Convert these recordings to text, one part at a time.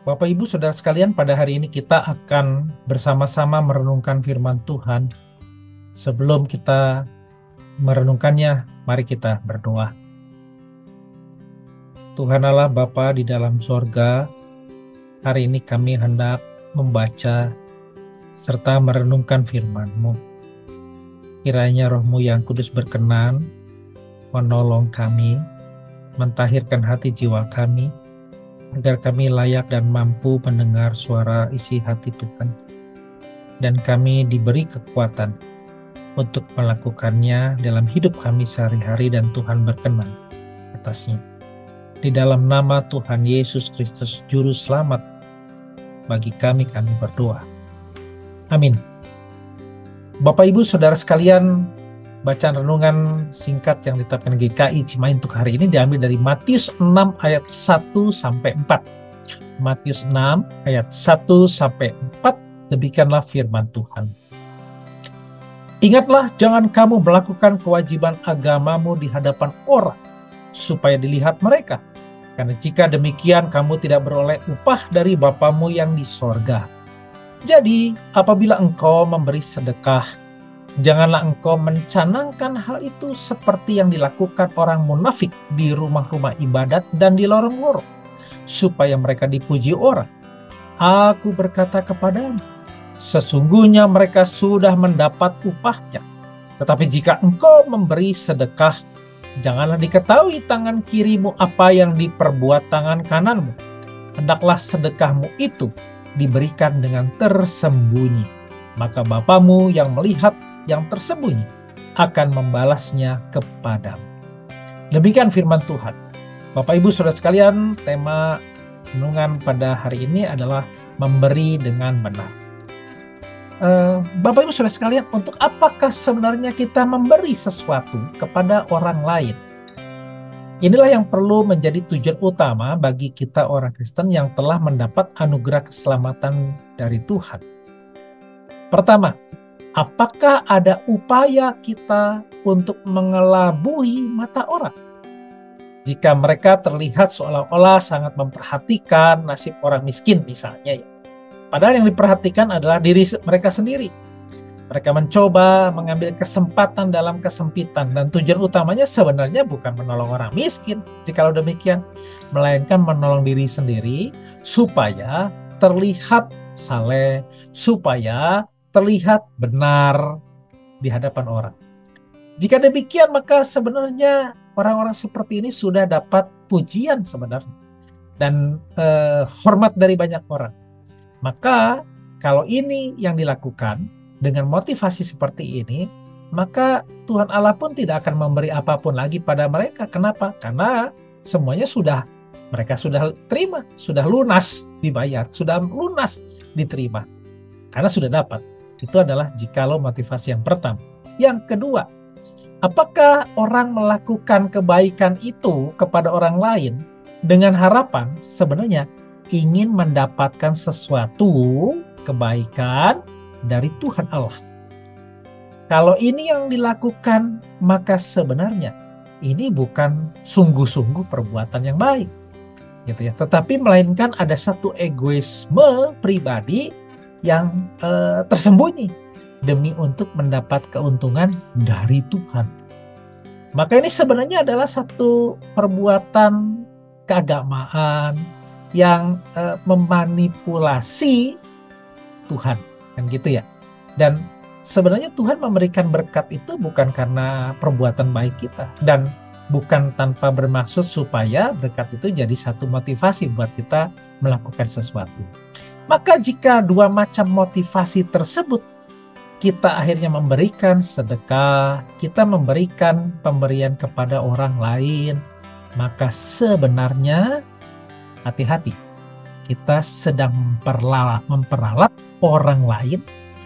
Bapak Ibu Saudara sekalian, pada hari ini kita akan bersama-sama merenungkan firman Tuhan. Sebelum kita merenungkannya, mari kita berdoa. Tuhan Allah Bapa di dalam sorga, hari ini kami hendak membaca serta merenungkan firman-Mu. Kiranya Roh-Mu yang kudus berkenan menolong kami, mentahirkan hati jiwa kami, agar kami layak dan mampu mendengar suara isi hati Tuhan. Dan kami diberi kekuatan untuk melakukannya dalam hidup kami sehari-hari dan Tuhan berkenan atasnya. Di dalam nama Tuhan Yesus Kristus Juru Selamat bagi kami berdoa. Amin. Bapak Ibu Saudara sekalian, bacaan renungan singkat yang ditetapkan GKI Cimahi untuk hari ini diambil dari Matius 6 ayat 1 sampai 4. Matius 6 ayat 1 sampai 4, demikianlah firman Tuhan. Ingatlah, jangan kamu melakukan kewajiban agamamu di hadapan orang, supaya dilihat mereka. Karena jika demikian, kamu tidak beroleh upah dari Bapamu yang di sorga. Jadi, apabila engkau memberi sedekah, janganlah engkau mencanangkan hal itu seperti yang dilakukan orang munafik di rumah-rumah ibadat dan di lorong-lorong, supaya mereka dipuji orang. Aku berkata kepadamu, sesungguhnya mereka sudah mendapat upahnya. Tetapi jika engkau memberi sedekah, janganlah diketahui tangan kirimu apa yang diperbuat tangan kananmu. Hendaklah sedekahmu itu diberikan dengan tersembunyi. Maka Bapamu yang melihat yang tersembunyi akan membalasnya kepadamu. Demikian firman Tuhan. Bapak Ibu Saudara sekalian, tema renungan pada hari ini adalah memberi dengan benar. Bapak Ibu Saudara sekalian, untuk apakah sebenarnya kita memberi sesuatu kepada orang lain? Inilah yang perlu menjadi tujuan utama bagi kita orang Kristen yang telah mendapat anugerah keselamatan dari Tuhan. Pertama, apakah ada upaya kita untuk mengelabui mata orang? Jika mereka terlihat seolah-olah sangat memperhatikan nasib orang miskin misalnya, padahal yang diperhatikan adalah diri mereka sendiri. Mereka mencoba mengambil kesempatan dalam kesempitan, dan tujuan utamanya sebenarnya bukan menolong orang miskin, jikalau demikian, melainkan menolong diri sendiri supaya terlihat saleh, supaya terlihat benar di hadapan orang. Jika demikian, maka sebenarnya orang-orang seperti ini sudah dapat pujian sebenarnya dan hormat dari banyak orang. Maka kalau ini yang dilakukan dengan motivasi seperti ini, maka Tuhan Allah pun tidak akan memberi apapun lagi pada mereka. Kenapa? Karena semuanya mereka sudah terima, sudah lunas dibayar, sudah lunas diterima. Karena sudah dapat. Itu adalah jikalau motivasi yang pertama. Yang kedua, apakah orang melakukan kebaikan itu kepada orang lain dengan harapan sebenarnya ingin mendapatkan sesuatu kebaikan dari Tuhan Allah? Kalau ini yang dilakukan, maka sebenarnya ini bukan sungguh-sungguh perbuatan yang baik, gitu ya. Tetapi melainkan ada satu egoisme pribadi yang tersembunyi demi untuk mendapat keuntungan dari Tuhan. Maka ini sebenarnya adalah satu perbuatan keagamaan yang memanipulasi Tuhan, kan gitu ya. Dan sebenarnya Tuhan memberikan berkat itu bukan karena perbuatan baik kita, dan bukan tanpa bermaksud supaya berkat itu jadi satu motivasi buat kita melakukan sesuatu. Maka jika dua macam motivasi tersebut, kita akhirnya memberikan sedekah, kita memberikan pemberian kepada orang lain, maka sebenarnya hati-hati, kita sedang memperalat orang lain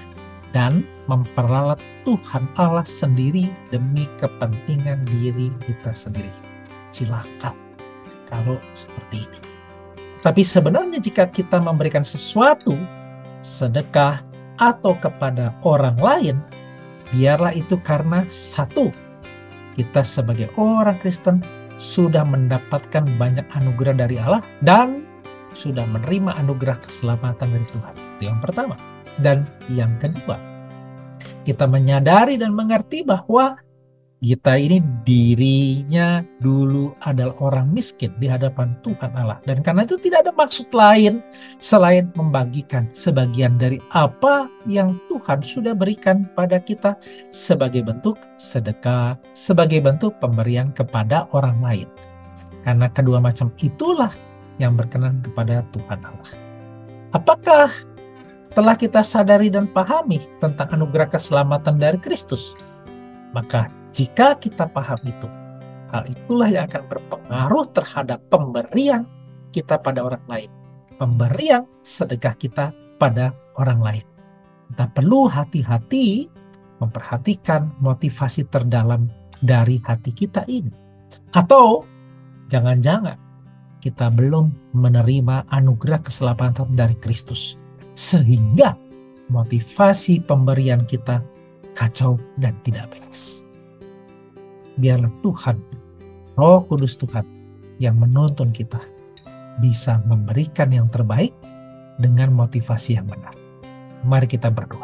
dan memperalat Tuhan Allah sendiri demi kepentingan diri kita sendiri. Silakan kalau seperti ini. Tapi sebenarnya jika kita memberikan sesuatu, sedekah atau kepada orang lain, biarlah itu karena satu, kita sebagai orang Kristen sudah mendapatkan banyak anugerah dari Allah, dan sudah menerima anugerah keselamatan dari Tuhan. Itu yang pertama. Dan yang kedua, kita menyadari dan mengerti bahwa kita ini dirinya dulu adalah orang miskin di hadapan Tuhan Allah. Dan karena itu tidak ada maksud lain selain membagikan sebagian dari apa yang Tuhan sudah berikan pada kita sebagai bentuk sedekah, sebagai bentuk pemberian kepada orang lain. Karena kedua macam itulah yang berkenan kepada Tuhan Allah. Apakah telah kita sadari dan pahami tentang anugerah keselamatan dari Kristus? Maka jika kita paham itu, hal itulah yang akan berpengaruh terhadap pemberian kita pada orang lain. Pemberian sedekah kita pada orang lain. Kita perlu hati-hati memperhatikan motivasi terdalam dari hati kita ini. Atau jangan-jangan kita belum menerima anugerah keselamatan dari Kristus. Sehingga motivasi pemberian kita kacau dan tidak beres. Biarlah Tuhan, Roh Kudus Tuhan yang menuntun kita bisa memberikan yang terbaik dengan motivasi yang benar. Mari kita berdoa.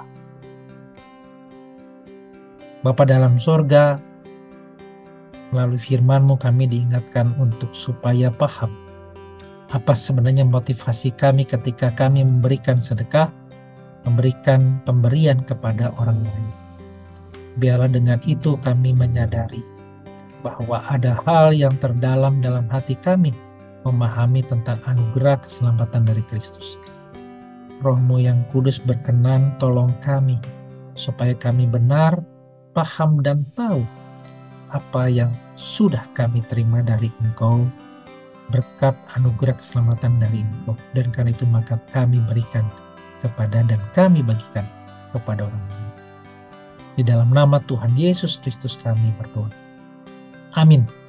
Bapa dalam sorga, melalui firman-Mu kami diingatkan untuk supaya paham apa sebenarnya motivasi kami ketika kami memberikan sedekah, memberikan pemberian kepada orang lain. Biarlah dengan itu kami menyadari bahwa ada hal yang terdalam dalam hati kami memahami tentang anugerah keselamatan dari Kristus. Roh-Mu yang kudus berkenan tolong kami supaya kami benar, paham dan tahu apa yang sudah kami terima dari Engkau berkat anugerah keselamatan dari Engkau. Dan karena itu maka kami berikan kepada dan kami bagikan kepada orang lain. Di dalam nama Tuhan Yesus Kristus kami berdoa. Amin.